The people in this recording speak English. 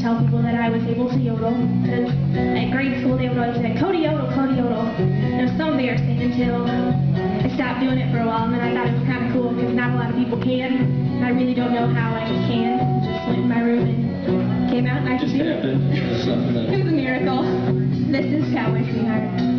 tell people that I was able to yodel. Because at grade school they would always say, Cody yodel, Cody yodel. And it was so embarrassing until I stopped doing it for a while, and then I thought it was kind of cool because not a lot of people can. And I really don't know how I can. Just went in my room and came out and I could do it. It was a miracle. This is Cowboy Sweetheart.